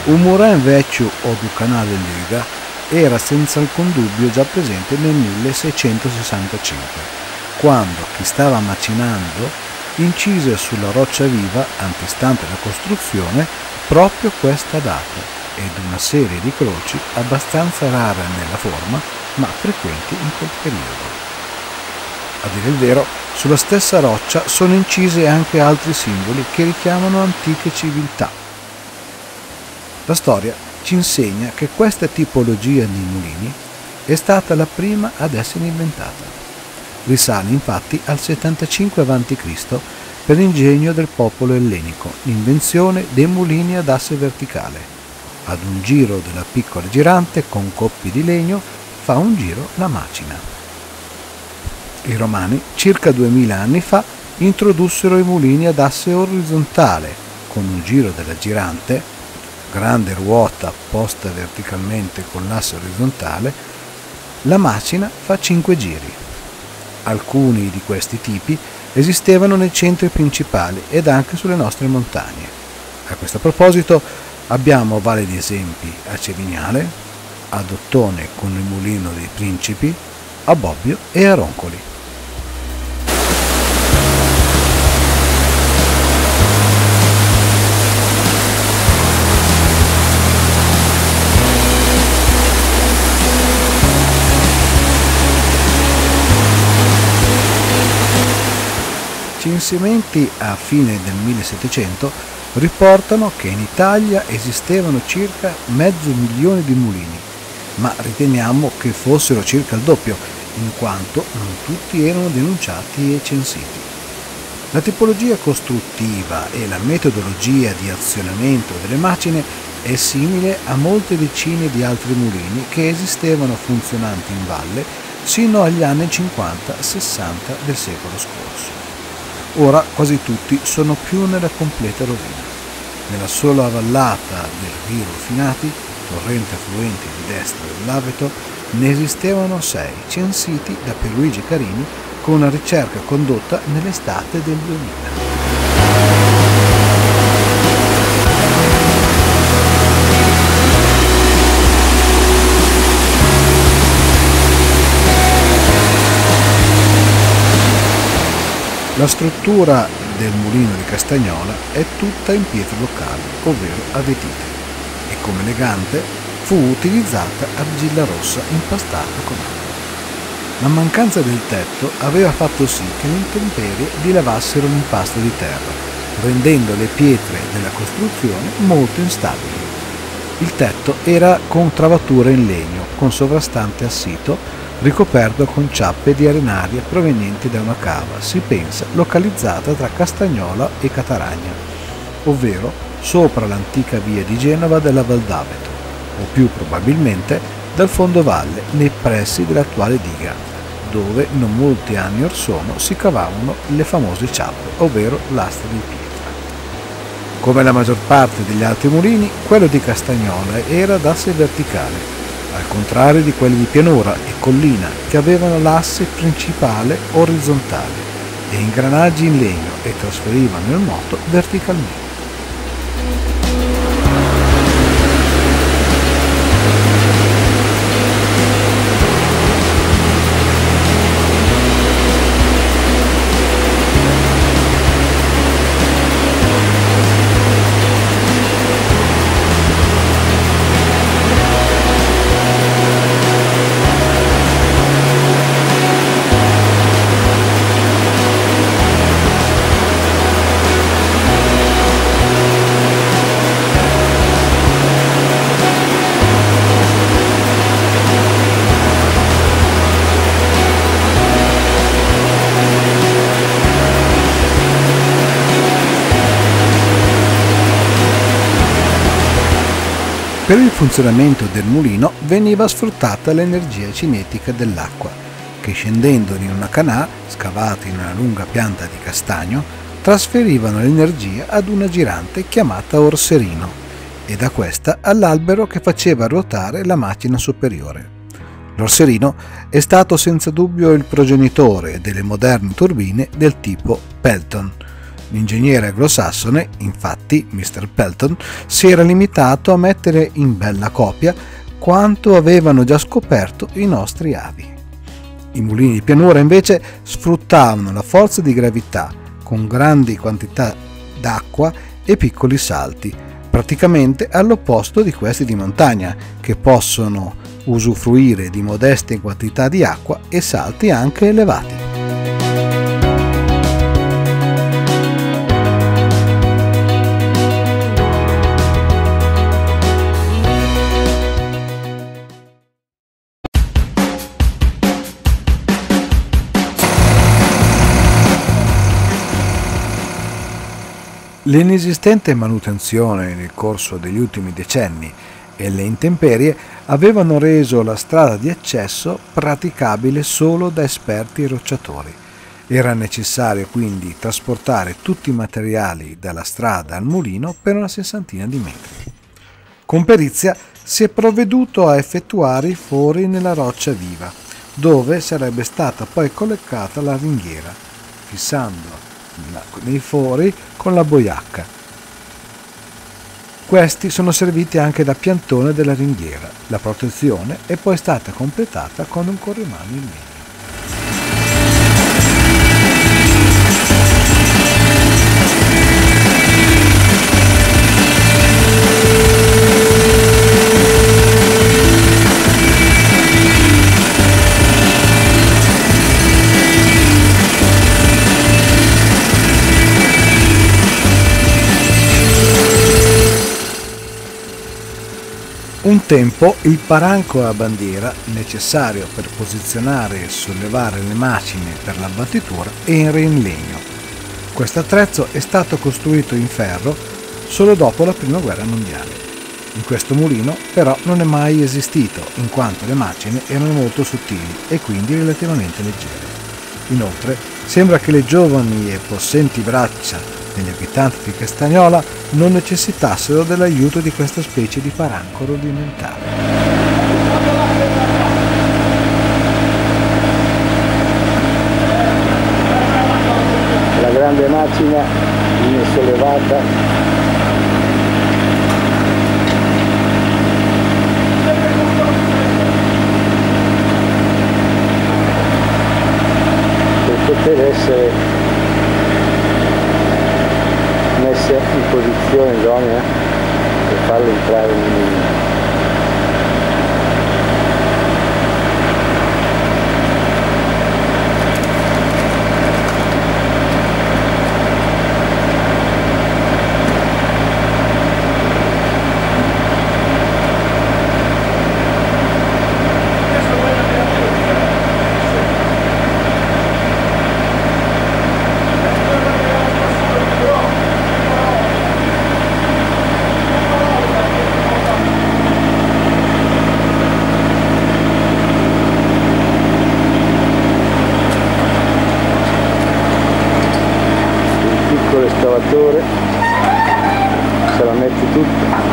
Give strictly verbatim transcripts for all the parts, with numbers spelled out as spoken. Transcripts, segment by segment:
Un moulin vecchio o du canale Luga era senza alcun dubbio già presente nel milleseicentosessantacinque, quando chi stava macinando incise sulla roccia viva antistante la costruzione proprio questa data ed una serie di croci abbastanza rare nella forma ma frequenti in quel periodo. A dire il vero, sulla stessa roccia sono incise anche altri simboli che richiamano antiche civiltà. La storia ci insegna che questa tipologia di mulini è stata la prima ad essere inventata. Risale infatti al settantacinque avanti Cristo per l'ingegno del popolo ellenico, l'invenzione dei mulini ad asse verticale. Ad un giro della piccola girante con coppi di legno fa un giro la macina. I romani, circa duemila anni fa, introdussero i mulini ad asse orizzontale, con un giro della girante, grande ruota posta verticalmente con l'asse orizzontale, la macina fa cinque giri. Alcuni di questi tipi esistevano nei centri principali ed anche sulle nostre montagne. A questo proposito abbiamo validi esempi a Cerignale, a Dottone con il mulino dei Principi, a Bobbio e a Roncoli. Censimenti a fine del millesettecento riportano che in Italia esistevano circa mezzo milione di mulini, ma riteniamo che fossero circa il doppio, in quanto non tutti erano denunciati e censiti. La tipologia costruttiva e la metodologia di azionamento delle macine è simile a molte decine di altri mulini che esistevano funzionanti in valle sino agli anni cinquanta sessanta del secolo scorso. Ora quasi tutti sono più nella completa rovina. Nella sola vallata del Rio Rufinati, torrente affluente di destra dell'Aveto, ne esistevano sei, censiti da Pierluigi Carini con una ricerca condotta nell'estate del duemila. La struttura del mulino di Castagnola è tutta in pietre locali, ovvero avvetite, e come legante fu utilizzata argilla rossa impastata con acqua. La mancanza del tetto aveva fatto sì che le intemperie dilavassero l'impasto di terra, rendendo le pietre della costruzione molto instabili. Il tetto era con travatura in legno, con sovrastante assito, ricoperto con ciappe di arenaria provenienti da una cava, si pensa localizzata tra Castagnola e Cataragna, ovvero sopra l'antica via di Genova della Val d'Aveto, o più probabilmente dal fondovalle nei pressi dell'attuale diga, dove non molti anni or sono si cavavano le famose ciappe, ovvero lastre di pietra. Come la maggior parte degli altri mulini, quello di Castagnola era ad asse verticale, al contrario di quelli di pianura e collina che avevano l'asse principale orizzontale e ingranaggi in legno e trasferivano il moto verticalmente. Per il funzionamento del mulino veniva sfruttata l'energia cinetica dell'acqua, che scendendo in una canà, scavata in una lunga pianta di castagno, trasferivano l'energia ad una girante chiamata orserino e da questa all'albero che faceva ruotare la macchina superiore. L'orserino è stato senza dubbio il progenitore delle moderne turbine del tipo Pelton, L'ingegnere anglosassone, infatti, mister Pelton, si era limitato a mettere in bella copia quanto avevano già scoperto i nostri avi. I mulini di pianura invece sfruttavano la forza di gravità con grandi quantità d'acqua e piccoli salti, praticamente all'opposto di questi di montagna, che possono usufruire di modeste quantità di acqua e salti anche elevati. L'inesistente manutenzione nel corso degli ultimi decenni e le intemperie avevano reso la strada di accesso praticabile solo da esperti rocciatori. Era necessario quindi trasportare tutti i materiali dalla strada al mulino per una sessantina di metri. Con perizia si è provveduto a effettuare i fori nella roccia viva, dove sarebbe stata poi collocata la ringhiera, fissando nei fori con la boiacca. Questi sono serviti anche da piantone della ringhiera. La protezione è poi stata completata con un corrimano in legno. Un tempo il paranco a bandiera, necessario per posizionare e sollevare le macine per l'abbattitura, era in legno. Questo attrezzo è stato costruito in ferro solo dopo la Prima Guerra Mondiale. In questo mulino però non è mai esistito, in quanto le macine erano molto sottili e quindi relativamente leggere. Inoltre, sembra che le giovani e possenti braccia degli abitanti di Castagnola non necessitassero dell'aiuto di questa specie di paranco rudimentale. La grande macchina viene sollevata per poter essere messa in posizione idonea per farlo entrare nel mulino. L'escavatore se la mette tutta.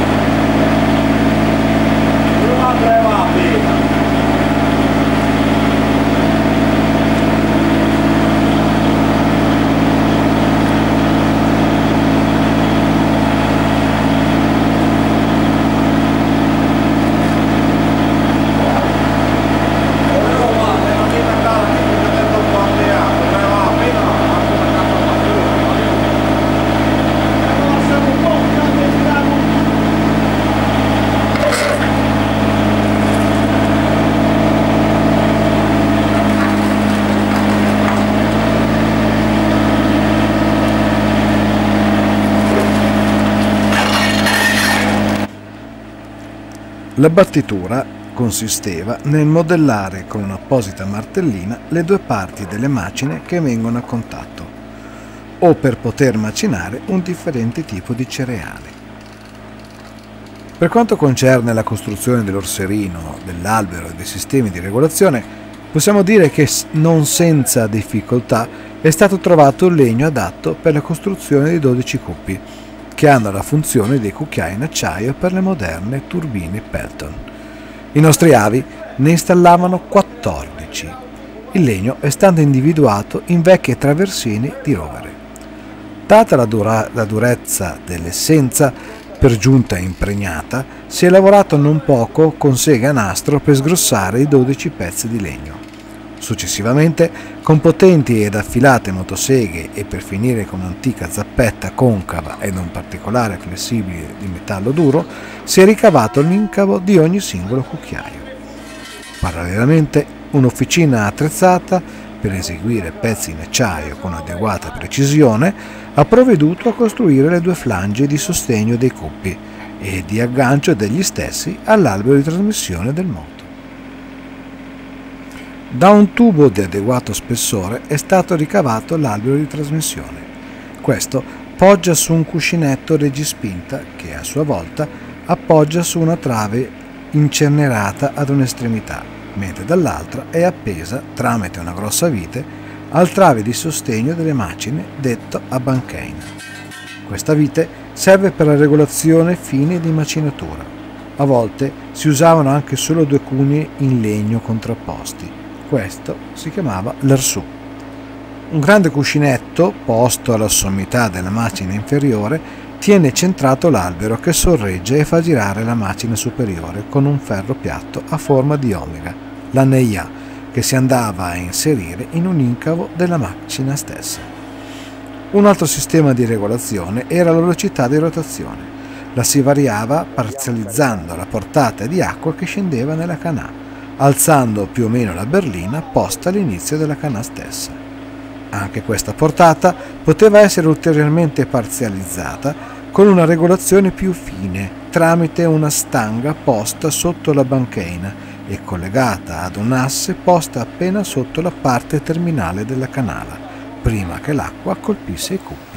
L'abbattitura consisteva nel modellare con un'apposita martellina le due parti delle macine che vengono a contatto, o per poter macinare un differente tipo di cereali. Per quanto concerne la costruzione dell'orserino, dell'albero e dei sistemi di regolazione, possiamo dire che non senza difficoltà è stato trovato il legno adatto per la costruzione di dodici cuppi, che hanno la funzione dei cucchiai in acciaio per le moderne turbine Pelton. I nostri avi ne installavano quattordici. Il legno è stato individuato in vecchie traversine di rovere. Data la, dura- la durezza dell'essenza, per giunta impregnata, si è lavorato non poco con sega a nastro per sgrossare i dodici pezzi di legno. Successivamente, con potenti ed affilate motoseghe e per finire con un'antica zappetta concava ed un particolare flessibile di metallo duro, si è ricavato l'incavo di ogni singolo cucchiaio. Parallelamente, un'officina attrezzata per eseguire pezzi in acciaio con adeguata precisione ha provveduto a costruire le due flange di sostegno dei cuppi e di aggancio degli stessi all'albero di trasmissione del moto. Da un tubo di adeguato spessore è stato ricavato l'albero di trasmissione. Questo poggia su un cuscinetto reggispinta che a sua volta appoggia su una trave incernerata ad un'estremità, mentre dall'altra è appesa, tramite una grossa vite, al trave di sostegno delle macine detto a bancheina. Questa vite serve per la regolazione fine di macinatura. A volte si usavano anche solo due cunei in legno contrapposti. Questo si chiamava l'ersù. Un grande cuscinetto, posto alla sommità della macina inferiore, tiene centrato l'albero che sorregge e fa girare la macina superiore con un ferro piatto a forma di omega, la neia, che si andava a inserire in un incavo della macina stessa. Un altro sistema di regolazione era la velocità di rotazione. La si variava parzializzando la portata di acqua che scendeva nella canà, alzando più o meno la berlina posta all'inizio della canà stessa. Anche questa portata poteva essere ulteriormente parzializzata con una regolazione più fine tramite una stanga posta sotto la bancheina e collegata ad un'asse posta appena sotto la parte terminale della canala, prima che l'acqua colpisse i cubi.